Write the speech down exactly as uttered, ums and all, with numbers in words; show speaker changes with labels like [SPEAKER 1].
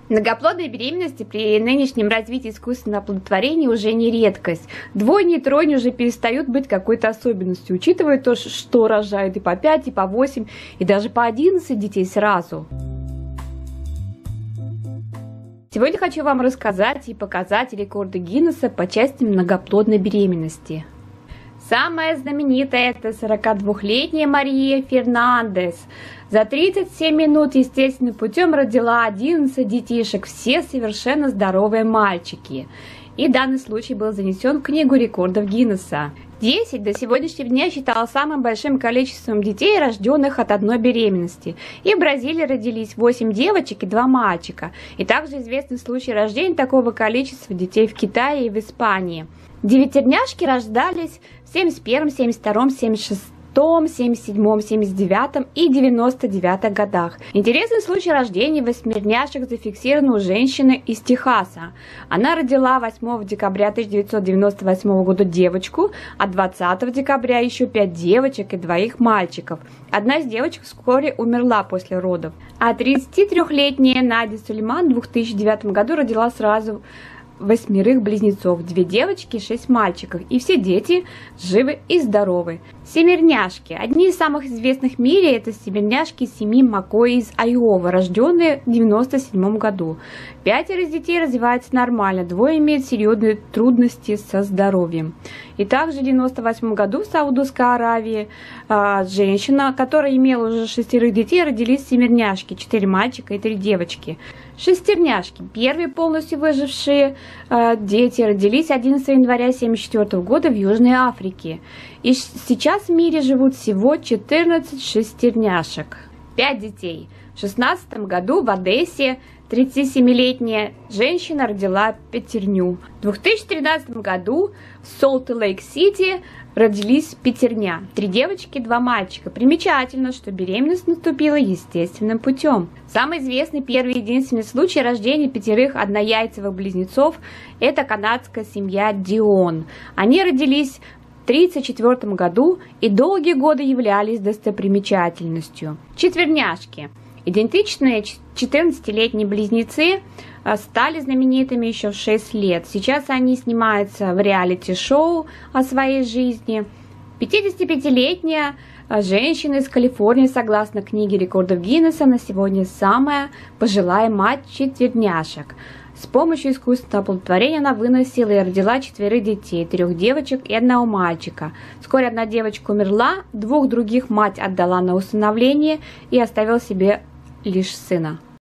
[SPEAKER 1] Многоплодные беременности при нынешнем развитии искусственного оплодотворения уже не редкость. Двойни и тройни уже перестают быть какой-то особенностью, учитывая то, что рожают и по пять, и по восемь, и даже по одиннадцать детей сразу. Сегодня хочу вам рассказать и показать рекорды Гиннесса по части многоплодной беременности. Самая знаменитая – это сорокадвухлетняя Мария Фернандес. За тридцать семь минут естественным путем родила одиннадцать детишек, все совершенно здоровые мальчики. И данный случай был занесен в книгу рекордов Гиннесса. десять до сегодняшнего дня считалось самым большим количеством детей, рожденных от одной беременности. И в Бразилии родились восемь девочек и два мальчика. И также известны случаи рождения такого количества детей в Китае и в Испании. Девятерняшки рождались в семьдесят первом, семьдесят втором, семьдесят шестом, семьдесят седьмом, семьдесят девятом и девяносто девятом годах. Интересный случай рождения восьмерняшек зафиксирован у женщины из Техаса. Она родила восьмого декабря тысяча девятьсот девяносто восьмого года девочку, а двадцатого декабря еще пять девочек и двоих мальчиков. Одна из девочек вскоре умерла после родов. А тридцатитрёхлетняя Надя Сулейман в две тысячи девятом году родила сразу восьмерых близнецов, две девочки и шесть мальчиков, и все дети живы и здоровы. Семерняшки. Одни из самых известных в мире это семерняшки семьи Маккой из Айовы, рожденные в девяносто седьмом году. Пятеро из детей развиваются нормально, двое имеют серьезные трудности со здоровьем. И также в девяносто восьмом году в Саудовской Аравии э, женщина, которая имела уже шестерых детей, родились семерняшки, четыре мальчика и три девочки. Шестерняшки. Первые полностью выжившие э, дети родились одиннадцатого января тысяча девятьсот семьдесят четвёртого года в Южной Африке. И сейчас в мире живут всего четырнадцать шестерняшек. пять детей. В шестнадцатом году в Одессе тридцатисемилетняя женщина родила пятерню. В две тысячи тринадцатом году в Солт-Лейк-Сити родились пятерня. Три девочки, два мальчика. Примечательно, что беременность наступила естественным путем. Самый известный первый и единственный случай рождения пятерых однояйцевых близнецов – это канадская семья Дион. Они родились в тридцать четвёртом году и долгие годы являлись достопримечательностью. Четверняшки. Идентичные четырнадцатилетние близнецы стали знаменитыми еще в шесть лет. Сейчас они снимаются в реалити-шоу о своей жизни. пятидесятипятилетняя женщина из Калифорнии, согласно книге рекордов Гиннесса, на сегодня самая пожилая мать четверняшек. С помощью искусственного оплодотворения она выносила и родила четверых детей, трех девочек и одного мальчика. Вскоре одна девочка умерла, двух других мать отдала на усыновление и оставила себе лишь сына.